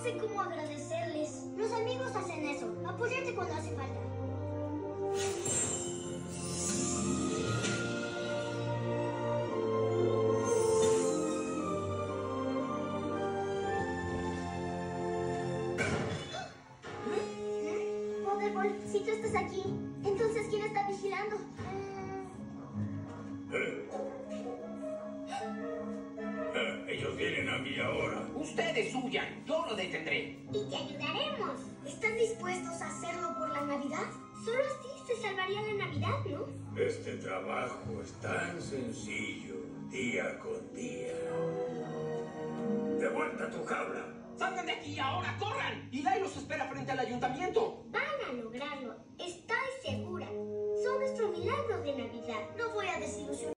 sé cómo agradecerles. Los amigos hacen eso, apoyarte cuando hace falta. Butterball, si tú estás aquí, entonces ¿quién está vigilando? Ellos vienen a mí ahora. Ustedes huyan, yo lo detendré. Y te ayudaremos. ¿Están dispuestos a hacerlo por la Navidad? Solo así se salvaría la Navidad, ¿no? Este trabajo es tan sencillo, día con día. ¡De vuelta a tu jaula! ¡Salgan de aquí ahora, corran! Eli los espera frente al ayuntamiento. Van a lograrlo, estoy segura. Son nuestro milagro de Navidad. No voy a desilusionar.